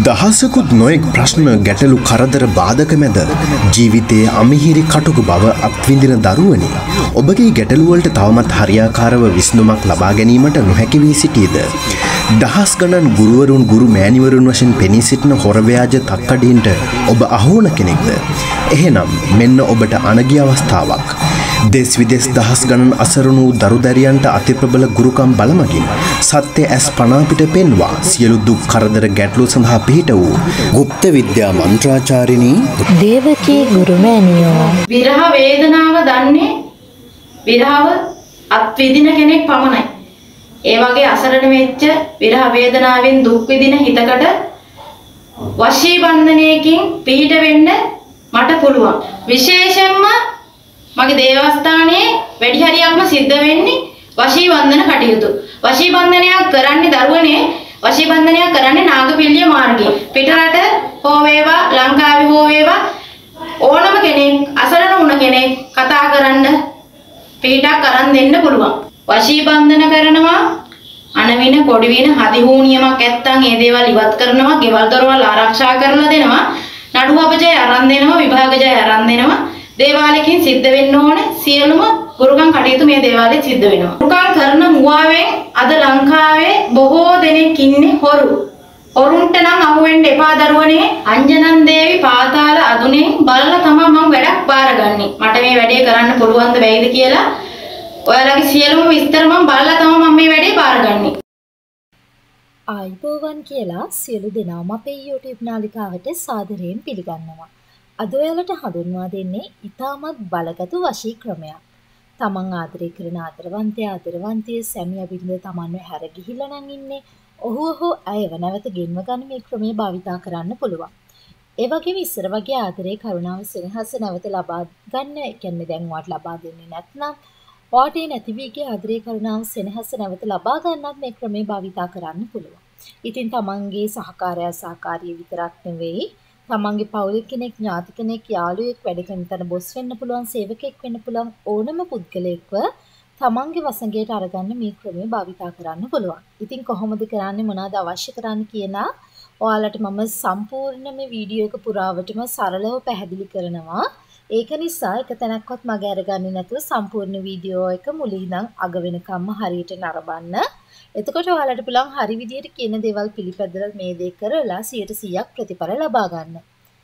දහසකුත් නොයෙක් ප්‍රශ්න ගැටලු කරදර බාධක මැද ජීවිතයේ අමිහිරි කටුක බව අත්විඳින දරුවනි ඔබගේ ගැටලු වලට තවමත් හරියාකාරව විසඳුමක් ලබා ගැනීමට නොහැකි වී සිටීද දහස් ගණන් ගුරුවරුන් ගුරු මෑණිවරුන් වශයෙන් පෙනී සිටින හොර ව්‍යාජ තක්කඩීන්ට ඔබ අහුවන කෙනෙක්ද එහෙනම් මෙන්න ඔබට අනගිය අවස්ථාවක් දෙස් විදෙස් දහස් ගණන් අසරණු දරුදැරියන්ට අතිප්‍රබල ගුරුකම් බලමගින් සත්‍ය ඇස් පනා පිට පෙන්වා සියලු දුක් කරදර ගැටලු සඳහා පිහිට වූ ගුප්ත විද්‍යා මන්ත්‍රාචාරිණී දේවකී ගුරුමෑණියෝ විරහ වේදනාව දන්නේ විරහව අත්විඳින කෙනෙක් පමණයි. ඒ වගේ අසරණ වෙච්ච විරහ වේදනාවෙන් දුක් විඳින හිතකට වශී බන්ධනයකින් පිහිට වෙන්න මට පුළුවන්. විශේෂයෙන්ම මගේ දේවස්ථානයේ වැඩි හරියක්ම සිද්ධ වෙන්නේ වශී බන්ධන කටයුතු. වශී බන්ධනයක් කරන්නේ දරුවනේ වශී බන්ධනයක් කරන්නේ නාගපිල්ලිය මාර්ගයෙන්. පිටරට හෝ වේවා ලංකාවේ හෝ වේවා ඕනම කෙනෙක් අසරණ වුණ කෙනෙක් කතා කරන්න පිටක් අරන් දෙන්න පුළුවන්. වශී බන්ධන කරනවා අනවින කොඩිවින හදිහූනියමක් නැත්තම් ඒ දේවල් ඉවත් කරනවා, ගෙවල් දොරවල් ආරක්ෂා කරලා දෙනවා, නඩු අපජය අරන් දෙනවා, විභාගජය අරන් දෙනවා. දේවාලයකින් සිද්ධ වෙන්න ඕනේ සියලුම ගුරුකම් කටයුතු මේ දේවාලයේ සිද්ධ වෙනවා. ගුරුකම් කරන මුවාවෙන් අද ලංකාවේ බොහෝ දෙනෙක් ඉන්නේ හොරු. හොරුන්ට නම් අහු වෙන්න එපා දරුවනේ. අංජනන් දේවි පාතාල අදුනේ බලලා තමයි මම වැඩක් බාරගන්නේ. මට මේ වැඩේ කරන්න පුළුවන්ද බැයිද කියලා ඔයාලගේ සියලුම විස්තර මම බලලා තමයි මම මේ වැඩේ බාරගන්නේ. ආයිබෝවන් කියලා සියලු දෙනාම අපේ YouTube නාලිකාවට සාදරයෙන් පිළිගන්නවා. අද ඔයාලට හඳුන්වා දෙන්නේ ඉතාමත් බලගතු වශී ක්‍රමයක්. තමන් ආදරය කරන ආදරවන්තය සැමියා බිරිඳ තමන්ව හැර ගිහිල්ලා නම් ඉන්නේ. ඔහු ඇයව නැවත ගෙන්ව ගන්න මේ ක්‍රමය භාවිතා කරන්න පුළුවන්. ඒ වගේම ඉස්සර වගේ ආදරේ කරුණාව සෙනෙහස නැවත ලබා ගන්න, ඒ කියන්නේ දැන් වාට ලබා දෙන්නේ නැත්නම් වාටේ නැති වී ගිය ආදරේ කරුණාව සෙනෙහස නැවත ලබා ගන්නත් මේ ක්‍රමය භාවිතා කරන්න පුළුවන්. ඉතින් තමන්ගේ සහකාරිය විතරක් නෙවෙයි තමන්ගේ පවුලේ කෙනෙක්, ඥාති කෙනෙක්, යාළුවෙක්, වැඩ කරන තැන බොස් වෙන්න පුළුවන්, සේවකයෙක් වෙන්න පුළුවන් ඕනම පුද්ගලයෙක්ව තමන්ගේ වසඟයට අරගන්න මේ ක්‍රමය භාවිතා කරන්න පුළුවන්. ඉතින් කොහොමද කරන්නේ, මොනවද අවශ්‍ය කරන්නේ කියන ඔයාලට මම සම්පූර්ණ මේ වීඩියෝ එක පුරාවටම සරලව පැහැදිලි කරනවා. ඒක නිසා එක තැනක්වත් මග අරගන්නේ නැතුව සම්පූර්ණ වීඩියෝ එක මුලින් ඉඳන් අග වෙනකම්ම හරියට නරඹන්න. එතකොට ඔයාලට පුළුවන් හරි විදියට කියන දේවල් පිළිපැදලා මේ දේ කරලා 100% ප්‍රතිඵල ලබා ගන්න.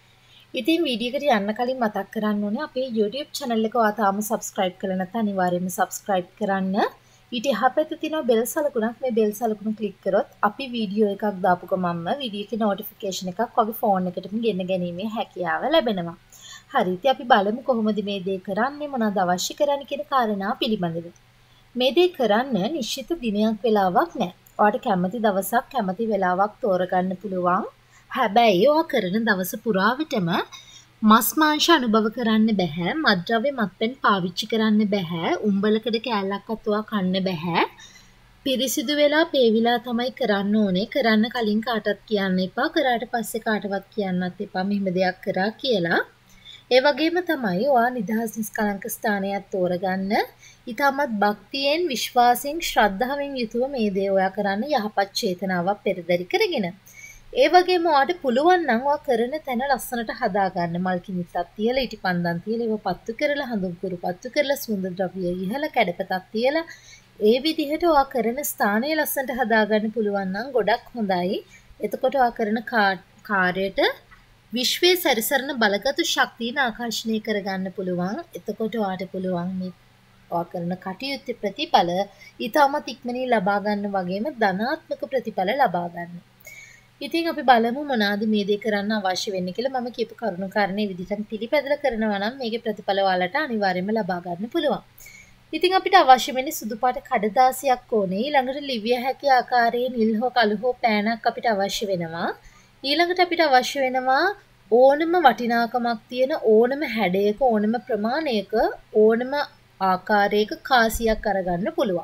ඉතින් වීඩියෝ එකට යන්න කලින් මතක් කරන්න ඕනේ අපේ YouTube channel එක ඔයා තාම subscribe කරලා නැත්නම් අනිවාර්යයෙන්ම subscribe කරන්න. ඊට එහා පැත්තේ තියෙන bell සලකුණක්, මේ bell සලකුණ click කරොත් අපි වීඩියෝ එකක් දාපු ගමන්ම වීඩියෝ එකේ notification එකක් ඔයාගේ phone එකටම ගෙන්න ගැනීමේ හැකියාව ලැබෙනවා. හරි, ඉතින් අපි බලමු කොහොමද මේ දේ කරන්නේ, මොනවද අවශ්‍ය කරන්නේ කියන කාරණා පිළිබඳව. මේ දේ කරන්න නිශ්චිත දිනයක් වෙලාවක් නැහැ. ඔයාට කැමති දවසක් කැමති වෙලාවක් තෝරගන්න පුළුවන්. හැබැයි ඔයා කරන දවස පුරාවටම මස් මාංශ අනුභව කරන්න බෑ, මත්ද්‍රව්‍ය මත්පැන් පාවිච්චි කරන්න බෑ, උම්බලකඩ කෑල්ලක්වත් ඔයා කන්න බෑ. පිරිසිදු වෙලා පේවිලා තමයි කරන්න ඕනේ. කරන්න කලින් කාටවත් කියන්න එපා, කරාට පස්සේ කාටවත් කියන්නත් එපා මෙහෙම දෙයක් කරා කියලා. ඒ වගේම තමයි ඔයා නිදහස් නිස්කලංක ස්ථානයක් තෝරගන්න. ඊටමත් භක්තියෙන්, විශ්වාසයෙන්, ශ්‍රද්ධාවෙන් යුතුව මේ දේ ඔයා කරන්න යහපත් චේතනාවක් පෙරදරි කරගෙන. ඒ වගේම ඔයාට පුළුවන් නම් ඔයා කරන තැන ලස්සනට හදාගන්න. මල් කිනිත්තක් තියලා, ඉටිපන්දම් තියලා, ඒව පත්තු කරලා, හඳුන් කුරු පත්තු කරලා, සුවඳ ද්‍රව්‍ය ඉහලා, කැඩපතක් තියලා, ඒ විදිහට ඔයා කරන ස්ථානය ලස්සනට හදාගන්න පුළුවන් නම් ගොඩක් හොඳයි. එතකොට ඔයා කරන කාර්යයට විශ්වයේ සැරිසරන බලගතු ශක්තියන ආකර්ෂණය කරගන්න පුළුවන්. එතකොට ඔයාට පුළුවන් මේ ඔයා කරන කටයුත්තේ ප්‍රතිඵල ඊටමත් ඉක්මනින් ලබා ගන්න වගේම ධනාත්මක ප්‍රතිඵල ලබා ගන්න. ඉතින් අපි බලමු මොනවාද මේ දේ කරන්න අවශ්‍ය වෙන්නේ කියලා. මම කියපු කරුණු කාරණේ විදිහට පිළිපැදලා කරනවා නම් මේකේ ප්‍රතිඵල ඔයාලට අනිවාර්යයෙන්ම ලබා ගන්න පුළුවන්. ඉතින් අපිට අවශ්‍ය වෙන්නේ සුදු පාට කඩදාසියක් ඕනේ. ඊළඟට ලිවිය හැකි ආකාරයේ නිල් හෝ කළු හෝ පෑනක් අපිට අවශ්‍ය වෙනවා. ඊළඟට අපිට අවශ්‍ය වෙනවා ඕනම වටිනාකමක් තියෙන ඕනම හැඩයක, ඕනම ප්‍රමාණයක, ඕනම ආකාරයක කාසියක් අරගන්න පුළුවන්.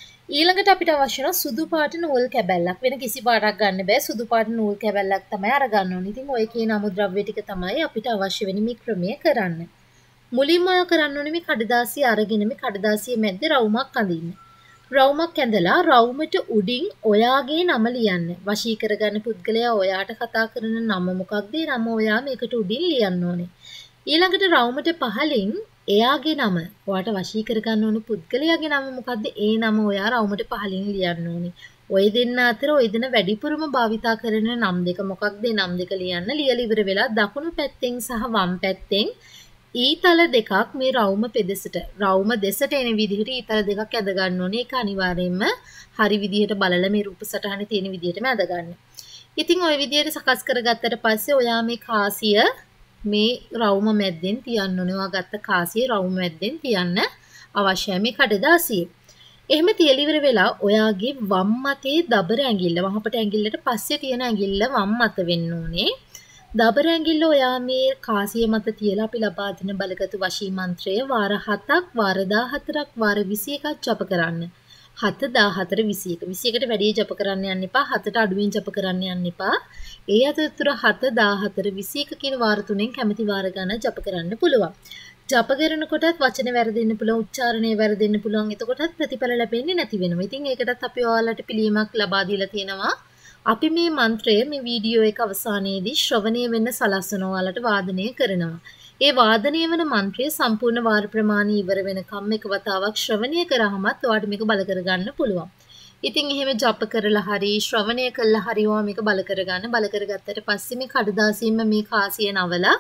ඊළඟට අපිට අවශ්‍ය වෙන සුදු පාට නූල් කැබැල්ලක්. වෙන කිසි පාටක් ගන්න බෑ, සුදු පාට නූල් කැබැල්ලක් තමයි අරගන්න ඕනේ. ඉතින් ඔය කියන අමුද්‍රව්‍ය ටික තමයි අපිට අවශ්‍ය වෙන මේ ක්‍රමය කරන්න. මුලින්ම ඔය කරන්න ඕනේ මේ කඩදාසිය අරගෙන මේ කඩදාසිය මැද්දේ රවුමක් අඳින්න. රවුමක් ඇඳලා රවුමට උඩින් ඔයාගේ නම ලියන්න. වශී කරගන්න පුද්ගලයා ඔයාට කතා කරන නම මොකක්ද? ඒ නම ඔයා මේකට උඩින් ලියන්න ඕනේ. ඊළඟට රවුමට පහලින් එයාගේ නම ඔයාට වශී කරගන්න ඕන පුද්ගලයාගේ නම මොකද්ද? ඒ නම ඔයා රවුමට පහලින් ලියන්න ඕනේ. ඔය දෙන්න අතර ඔය දෙන වැඩිපුරම භාවිතා කරන නම් දෙක මොකක්ද? ඒ නම් දෙක ලියන්න. ලියලා ඉවර වෙලා දකුණු පැත්තෙන් සහ වම් පැත්තෙන් ඊතල දෙකක් මේ රවුම පෙදෙසට රවුම දෙසට එන විදිහට ඊතල දෙකක් ඇද ගන්න ඕනේ. ඒක අනිවාර්යයෙන්ම හරි විදිහට බලලා මේ රූප සටහනේ තියෙන විදිහටම ඇද ගන්න. ඉතින් ওই විදිහට සකස් කරගත්තට පස්සේ ඔයා මේ කාසිය මේ රවුම මැද්දෙන් තියන්න ඕනේ. ඔයා ගත්ත කාසිය රවුම මැද්දෙන් තියන්න අවශ්‍යයි මේ කඩදාසියේ. එහෙම තියලා ඉවර වෙලා ඔයාගේ වම් අතේ දබර ඇඟිල්ල වහපට ඇඟිල්ලට පස්සේ තියෙන ඇඟිල්ල වම් අත වෙන්න ඕනේ. දබර ඇඟිල්ල ඔයා මේ කාසිය මත තියලා අපි ලබා දෙන බලගතු වශී මන්ත්‍රය වාර 7ක් වාර 14ක් වාර 21ක් ජප කරන්න. 7 14 21 21කට වැඩි ජප කරන්න යන්න එපා. 7ට අඩුවෙන් ජප කරන්න යන්න එපා. ඒ අතරතුර 7 14 21 කියන වාර තුනෙන් කැමති වාර ගණන ජප කරන්න පුළුවන්. ජප කරනකොටත් වචන වැරදෙන්න පුළුවන්, උච්චාරණය වැරදෙන්න පුළුවන්. එතකොටත් ප්‍රතිඵල ලැබෙන්නේ නැති වෙනවා. ඉතින් ඒකටත් අපි ඔයාලට පිළියමක් ලබා දීලා තියෙනවා. අපි මේ මන්ත්‍රය මේ වීඩියෝ එක අවසානයේදී ශ්‍රවණය වෙන්න සලස්වන ඔයාලට වාදනය කරනවා. ඒ වාදනය වන මන්ත්‍රය සම්පූර්ණ වාර ප්‍රමාණය ඉවර වෙනකම් එක වතාවක් ශ්‍රවණය කරාමත් ඔයාලට මේක බල කරගන්න පුළුවන්. ඉතින් එහෙම ජප කරලා හරි ශ්‍රවණය කළා හරි ඔයා මේක බල කරගන්න. බල කරගත්තට පස්සේ මේ කඩදාසියෙම මේ කාසිය නවලා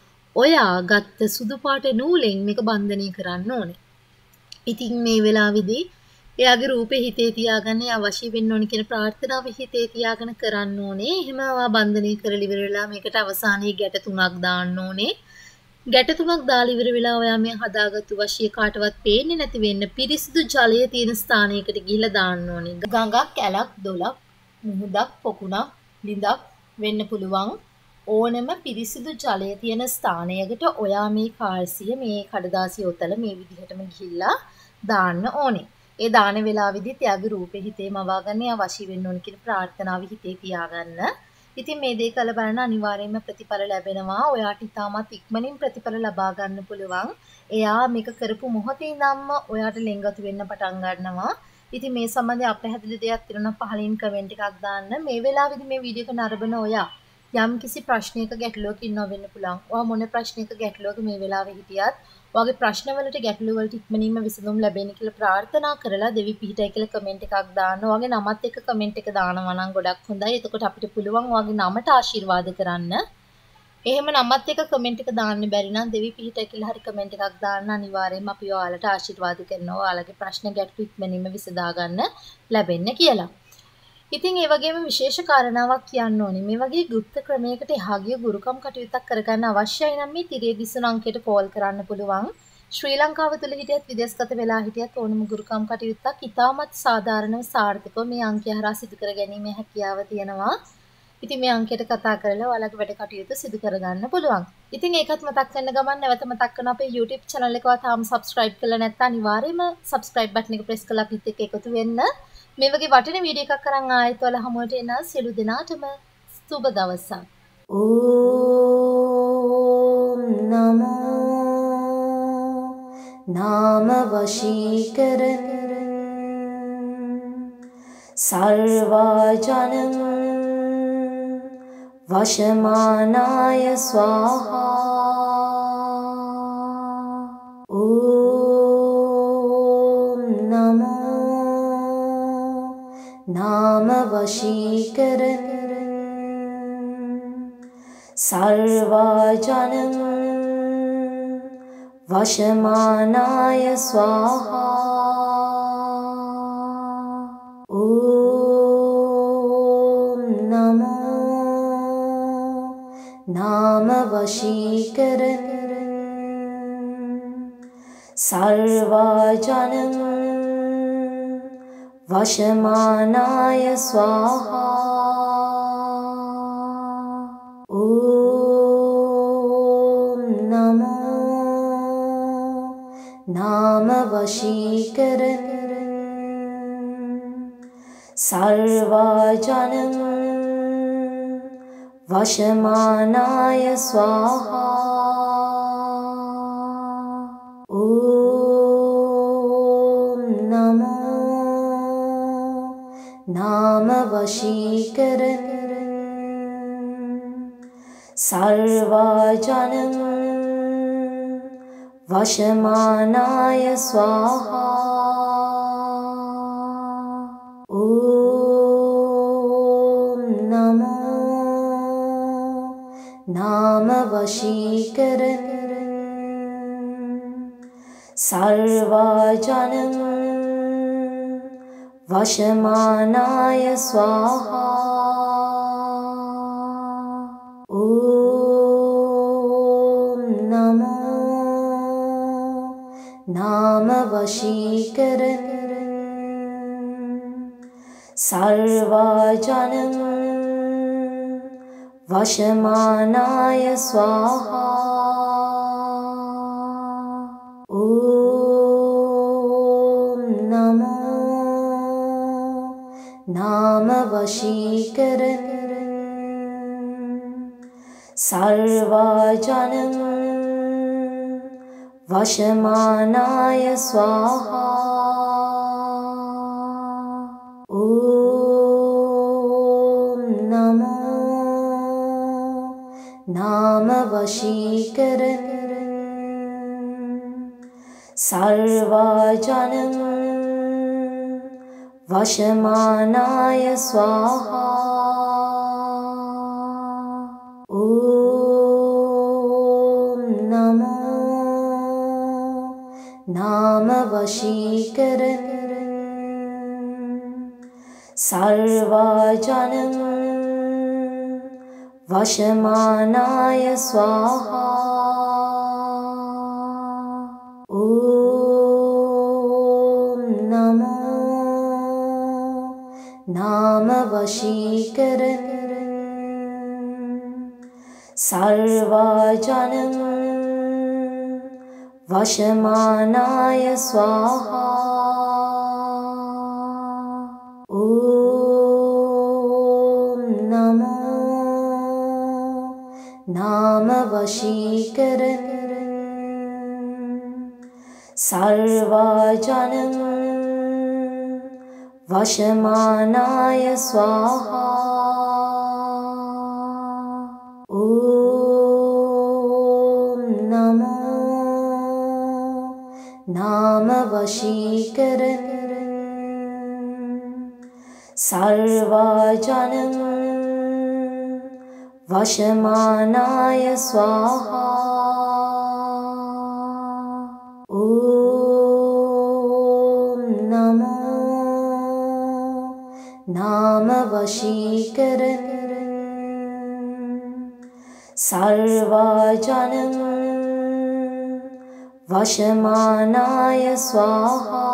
ඔයා ගත්ත සුදු පාට නූලෙන් මේක බන්ධනය කරන්න ඕනේ. ඉතින් මේ වෙලාවේදී එයාගේ රූපේ හිතේ තියාගන්න අවශ්‍ය වෙන්න ඕනේ කියන ප්‍රාර්ථනාව හිතේ තියාගෙන කරන්න ඕනේ. එහෙම ආවා බන්ධනය කරලා ඉවර වෙලා මේකට අවසානයේ ගැට 3ක් දාන්න ඕනේ. ගැට 3ක් දාලා ඉවර වෙලා ඔයා මේ හදාගත්තු වශී කාටවත් පේන්නේ නැති වෙන්න පිරිසිදු ජලය තියෙන ස්ථානයකට ගිහිල්ලා දාන්න ඕනේ. ගඟක්, ඇලක්, දොලක්, මුහුදක්, පොකුණක්, ලිඳක් වෙන්න පුළුවන්. ඕනම පිරිසිදු ජලය තියෙන ස්ථානයකට ඔයා මේ කාසිය මේ කඩදාසිය ඔතල මේ විදිහටම ගිහිල්ලා දාන්න ඕනේ. ඒ දාන වේලාවෙදිත් එයාගේ රූපේ හිතේ මවා ගන්න එයා වශී වෙන්න ඕන කියන ප්‍රාර්ථනාව හිතේ තියාගන්න. ඉතින් මේ දේ කළ බලන අනිවාර්යයෙන්ම ප්‍රතිඵල ලැබෙනවා. ඔයාට ඉතාමත් ඉක්මනින් ප්‍රතිඵල ලබා ගන්න පුළුවන්. එයා මේක කරපු මොහොතේ ඉඳන්ම ඔයාට ලෙන්ගතු වෙන්න පටන් ගන්නවා. ඉතින් මේ සම්බන්ධයෙන් අපහැදිලි දෙයක් තියෙනවා පහලින් කමෙන්ට් එකක් දාන්න. මේ වෙලාවේදී මේ වීඩියෝ එක නරඹන ඔයා යම් කිසි ප්‍රශ්නයක ගැටලුවක් ඉන්නව වෙන්න පුළුවන්. ඔයා මොන ප්‍රශ්නයක ගැටලුවක මේ වෙලාවේ හිටියත් ඔයාගේ ප්‍රශ්නවලට ගැටලු වලට ඉක්මනින්ම විසඳුම් ලැබෙන්න කියලා ප්‍රාර්ථනා කරලා දෙවි පිහිටයි කියලා කමෙන්ට් එකක් දාන්න. ඔයාගේ නමත් එක්ක කමෙන්ට් එක දානවා නම් ගොඩක් හොඳයි. එතකොට අපිට පුළුවන් ඔයාගේ නමට ආශිර්වාද කරන්න. එහෙම නමත් එක්ක කමෙන්ට් එක දාන්න බැරි නම් දෙවි පිහිටයි කියලා හරි කමෙන්ට් එකක් දාන්න. අනිවාර්යයෙන්ම අපි ඔයාලට ආශිර්වාද කරනවා. ඔයාලගේ ප්‍රශ්න ගැටලු ඉක්මනින්ම විසඳා ගන්න ලැබෙන්න කියලා. ඉතින් ඒ වගේම විශේෂ කාරණාවක් කියන්න ඕනේ. මේ වගේ গুপ্ত ක්‍රමයකට එහා ගිය ගුරුකම් කටයුත්තක් කරගන්න අවශ්‍යයි නම් මේ තිරේ දිස්සන අංකයට කෝල් කරන්න පුළුවන්. ශ්‍රී ලංකාව තුළ හිටියත් විදේශගත වෙලා හිටියත් ඕනම ගුරුකම් කටයුත්තක් ඉතාමත් සාධාරණව සාර්ථකව මේ අංකය හරහා සිදු කර ගැනීමේ හැකියාව තියෙනවා. ඉතින් මේ අංකයට කතා කරලා ඔයාලගේ වැඩ කටයුතු සිදු කරගන්න පුළුවන්. ඉතින් ඒකත් මතක් කරන ගමන් නැවත මතක් කරන අපේ YouTube channel එක තාම subscribe කරලා නැත්නම් අනිවාර්යයෙන්ම subscribe button එක press කරලා අපිත් එක්ක එකතු වෙන්න. මේ වගේ වටින වීඩියෝ එකක් අරන් ආයෙත් ඔයාලා හමුවට එන සියලු දෙනාටම සුබ දවසක්. ඕම් නමෝ නාම වශීකරණ සර්වජනං වශමානාය ස්වාහා. ඕම් නමෝ नाम वशीकरण सर्वजनं वशमानाय स्वाहा. ॐ नमो नाम वशीकरण सर्वजनं वशमानाय स्वाहा. ॐ नमो नाम वशीकरण सर्वजनं वशमानाय स्वाहा. ॐ नमो नाम वशीकरण सर्वजनं वशमानाय स्वाहा ॐ नमो नाम वशीकरण सर्वजनं वशमानाय स्वाहा ॐ नमो नाम वशीकरण सर्वजनं वशमानाय स्वाहा ॐ नमो नाम वशीकरण सर्वजनं वशमानाय स्वाहा ॐ नमो नाम वशीकरण सर्वजनं वशमानाय स्वाहा ॐ नमो नाम वशीकरण सर्वजनं वशमानाय स्वाहा ॐ नमो नाम वशीकरण सर्वजनं वशमानाय स्वाहा ॐ नमो नाम वशीकरण सर्वजनं वशमानाय स्वाहा ॐ नमो नाम वशीकरण सर्वजनं वशमानाय स्वाहा ॐ नमो नाम वशीकरण सर्वजनं वशमानाय स्वाहा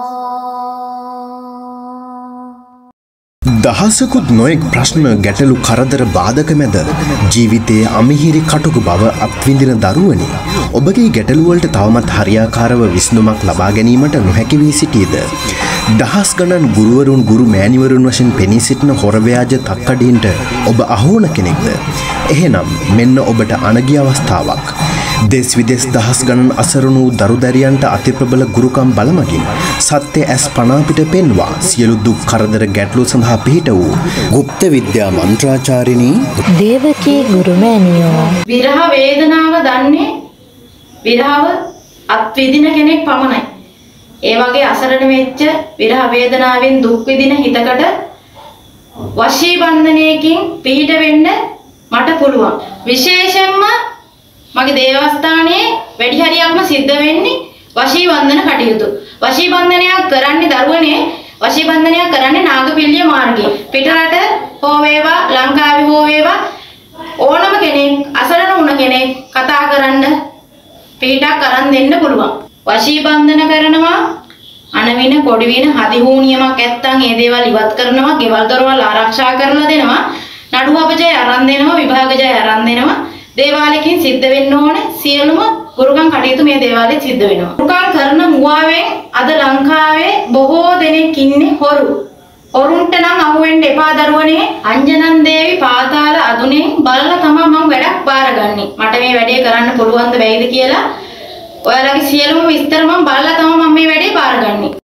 දහසකුත් නොයෙක් ප්‍රශ්න ගැටලු කරදර බාධක මැද ජීවිතයේ අමිහිරි කටුක බව අත්විඳින දරුවනි ඔබගේ ගැටලුවලට තවමත් හරියාකාරව විසඳුමක් ලබා ගැනීමට නොහැකි වී සිටීද දහස් ගණන් ගුරුවරුන් ගුරු මෑණිවරුන් වශයෙන් පෙනී සිටින හොර ව්‍යාජ තක්කඩීන්ට ඔබ අහුවන කෙනෙක්ද එහෙනම් මෙන්න ඔබට අනගිය අවස්ථාවක් देश विदेश दहस गणन असरुණු දරුදැරියන්ට අතිප්‍රබල ගුරුකම් බලමගින් සත්‍ය ඇස් පනා පිට පෙන්වා සියලු දුක් කරදර ගැටලු සඳහා පිහිට වූ গুপ্ත විද්‍යා මන්ත්‍රාචාරිණී දේවකී ගුරුමෑණියෝ විරහ වේදනාව දන්නේ විරහව අත්විඳින කෙනෙක් පමණයි. ඒ වගේ අසරණ වෙච්ච විරහ වේදනාවෙන් දුක් විඳින හිතකට වශී බන්ධනයකින් පිහිට වෙන්න මට පුළුවන්. විශේෂයෙන්ම මගේ දේවස්ථානයේ වැඩි හරියක්ම සිද්ධ වෙන්නේ වශී බන්ධන කටයුතු. වශී බන්ධනයක් කරන්නේ දරුවනේ වශී බන්ධනයක් කරන්නේ නාගපිල්ලිය මාර්ගයේ. පිටරට හෝ වේවා ලංකාවේ හෝ වේවා ඕනම කෙනෙක් අසරණ වුණ කෙනෙක් කතා කරන්න පිටක් අරන් දෙන්න පුළුවන්. වශී බන්ධන කරනවා අනවින කොඩිවින හදිහූනියමක් නැත්තම් ඒ දේවල් ඉවත් කරනවා, ගෙවල් දොරවල් ආරක්ෂා කරලා දෙනවා, නඩු අපජය අරන් දෙනවා, විභාගජය අරන් දෙනවා. දේවාලයකින් සිද්ධ වෙන්න ඕනේ සියලුම ගුරුකම් කටයුතු මේ දේවාලයේ සිද්ධ වෙනවා. ගුරුකම් කරන මුවාවෙන් අද ලංකාවේ බොහෝ දෙනෙක් ඉන්නේ හොරු. හොරුන්ට නම් අහු වෙන්න එපා දරුවනේ. අංජනන් දේවි පාතාල අදුනේ බලලා තමයි මම වැඩක් බාරගන්නේ. මට මේ වැඩේ කරන්න පුළුවන්ද බැයිද කියලා ඔයාලගේ සියලුම විස්තර මම බලලා තමයි මම මේ වැඩේ බාරගන්නේ.